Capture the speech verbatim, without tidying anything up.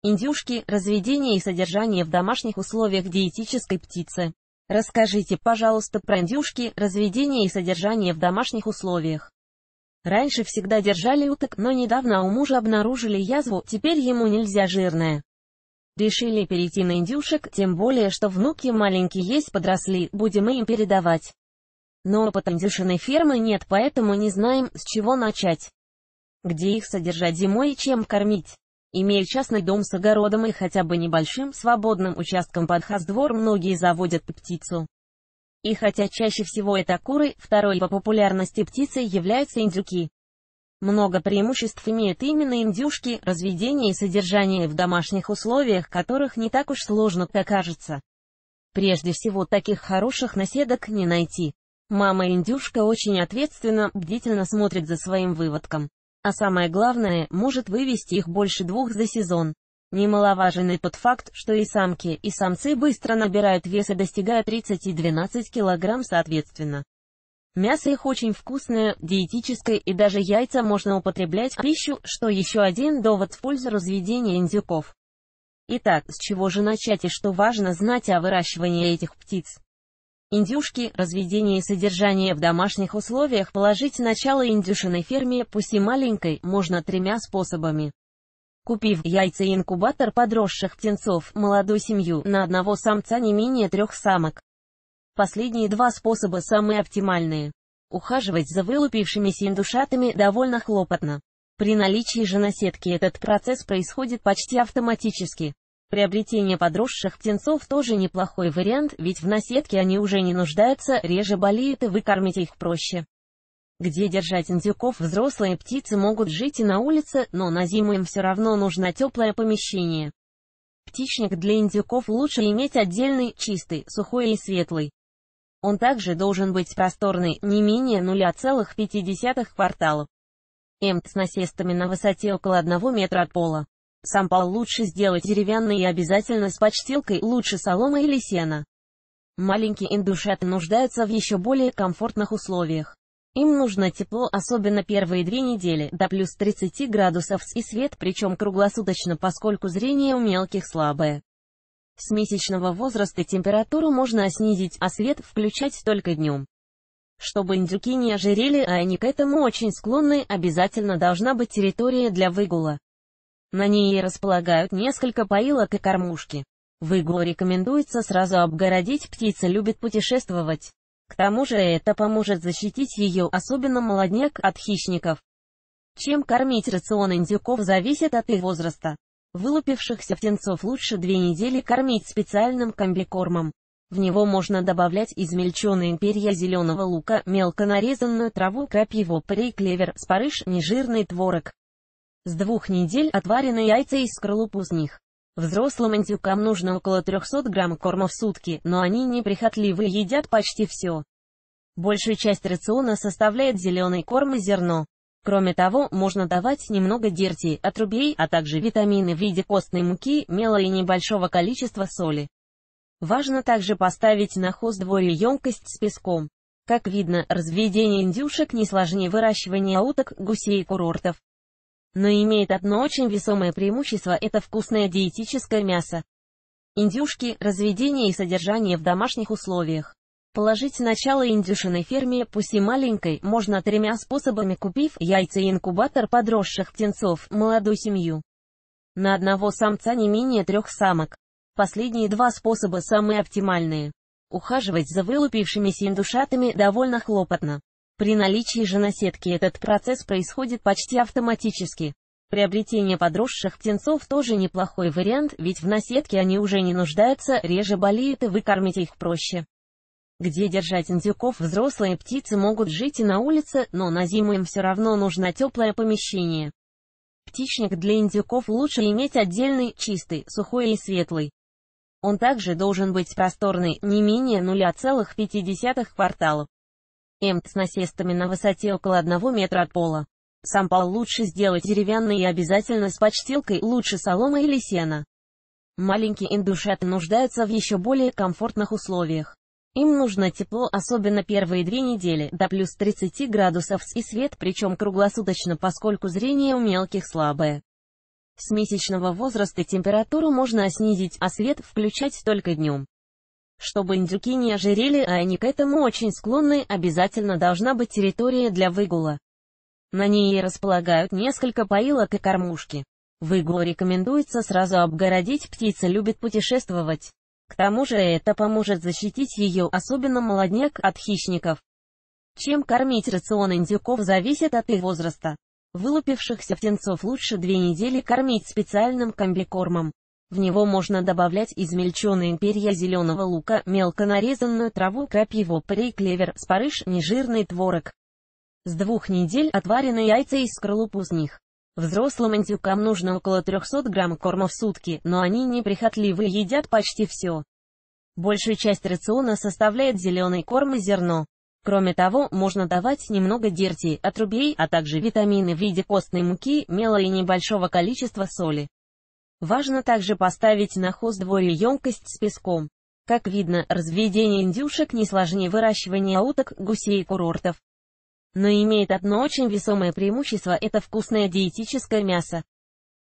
Индюшки, разведение и содержание в домашних условиях диетической птицы. Расскажите, пожалуйста, про индюшки, разведение и содержание в домашних условиях. Раньше всегда держали уток, но недавно у мужа обнаружили язву, теперь ему нельзя жирное. Решили перейти на индюшек, тем более, что внуки маленькие есть, подросли, будем им передавать. Но опыта индюшиной фермы нет, поэтому не знаем, с чего начать. Где их содержать зимой и чем кормить. Имея частный дом с огородом и хотя бы небольшим свободным участком под хоздвор, многие заводят птицу. И хотя чаще всего это куры, второй по популярности птицей являются индюки. Много преимуществ имеют именно индюшки, разведение и содержание в домашних условиях, которых не так уж сложно, как кажется. Прежде всего, таких хороших наседок не найти. Мама-индюшка очень ответственно, бдительно смотрит за своим выводком. А самое главное, может вывести их больше двух за сезон. Немаловажен и тот факт, что и самки, и самцы быстро набирают вес и достигают тридцать и двенадцать килограмм соответственно. Мясо их очень вкусное, диетическое, и даже яйца можно употреблять в пищу, что еще один довод в пользу разведения индюков. Итак, с чего же начать и что важно знать о выращивании этих птиц? Индюшки, разведение и содержание в домашних условиях. Положить начало индюшиной ферме, пусть и маленькой, можно тремя способами. Купив яйца и инкубатор подросших птенцов, молодую семью, на одного самца не менее трех самок. Последние два способа самые оптимальные. Ухаживать за вылупившимися индюшатами довольно хлопотно. При наличии же наседки этот процесс происходит почти автоматически. Приобретение подросших птенцов тоже неплохой вариант, ведь в наседке они уже не нуждаются, реже болеют и вы кормите их проще. Где держать индюков? Взрослые птицы могут жить и на улице, но на зиму им все равно нужно теплое помещение. Птичник для индюков лучше иметь отдельный, чистый, сухой и светлый. Он также должен быть просторный, не менее ноль целых пять десятых кварталов. Эмт с насестами на высоте около одного метра от пола. Сам пол лучше сделать деревянный и обязательно с подстилкой, лучше солома или сена. Маленькие индюшаты нуждаются в еще более комфортных условиях. Им нужно тепло, особенно первые две недели, до плюс тридцати градусов, и свет, причем круглосуточно, поскольку зрение у мелких слабое. С месячного возраста температуру можно снизить, а свет включать только днем. Чтобы индюки не ожирели, а они к этому очень склонны, обязательно должна быть территория для выгула. На ней располагают несколько поилок и кормушки. Выгул рекомендуется сразу обгородить, птица любит путешествовать. К тому же это поможет защитить ее, особенно молодняк, от хищников. Чем кормить? Рацион индюков зависит от их возраста. Вылупившихся птенцов лучше две недели кормить специальным комбикормом. В него можно добавлять измельченные перья зеленого лука, мелко нарезанную траву, крапиву, порей, клевер, спарыш, нежирный творог. С двух недель отваренные яйца и скорлупу с них. Взрослым индюкам нужно около трёхсот грамм корма в сутки, но они неприхотливы и едят почти все. Большую часть рациона составляет зеленый корм и зерно. Кроме того, можно давать немного дерти, отрубей, а также витамины в виде костной муки, мела и небольшого количества соли. Важно также поставить на хоздворе емкость с песком. Как видно, разведение индюшек не сложнее выращивания уток, гусей и курортов. Но имеет одно очень весомое преимущество – это вкусное диетическое мясо. Индюшки, разведение и содержание в домашних условиях. Положить начало индюшиной ферме, пусть и маленькой, можно тремя способами, купив яйца и инкубатор подросших птенцов, молодую семью. На одного самца не менее трех самок. Последние два способа самые оптимальные. Ухаживать за вылупившимися индюшатами довольно хлопотно. При наличии же наседки этот процесс происходит почти автоматически. Приобретение подросших птенцов тоже неплохой вариант, ведь в наседке они уже не нуждаются, реже болеют и вы кормите их проще. Где держать индюков? Взрослые птицы могут жить и на улице, но на зиму им все равно нужно теплое помещение. Птичник для индюков лучше иметь отдельный, чистый, сухой и светлый. Он также должен быть просторный, не менее ноль целых пять десятых кварталов. Эмт с насестами на высоте около одного метра от пола. Сам пол лучше сделать деревянный и обязательно с подстилкой, лучше солома или сена. Маленькие индюшаты нуждаются в еще более комфортных условиях. Им нужно тепло, особенно первые две недели, до плюс тридцати градусов, и свет, причем круглосуточно, поскольку зрение у мелких слабое. С месячного возраста температуру можно снизить, а свет включать только днем. Чтобы индюки не ожирели, а они к этому очень склонны, обязательно должна быть территория для выгула. На ней располагают несколько поилок и кормушки. Выгул рекомендуется сразу обгородить, птица любит путешествовать. К тому же это поможет защитить ее, особенно молодняк, от хищников. Чем кормить рацион индюков зависит от их возраста. Вылупившихся птенцов лучше две недели кормить специальным комбикормом. В него можно добавлять измельченные перья зеленого лука, мелко нарезанную траву, крапиву, порей, клевер, спарыш, нежирный творог. С двух недель отваренные яйца и скорлупу с них. Взрослым индюкам нужно около трёхсот грамм корма в сутки, но они неприхотливы и едят почти все. Большую часть рациона составляет зеленый корм и зерно. Кроме того, можно давать немного дерти, отрубей, а также витамины в виде постной муки, мела и небольшого количества соли. Важно также поставить на хоздворе емкость с песком. Как видно, разведение индюшек не сложнее выращивания уток, гусей и курортов. Но имеет одно очень весомое преимущество – это вкусное диетическое мясо.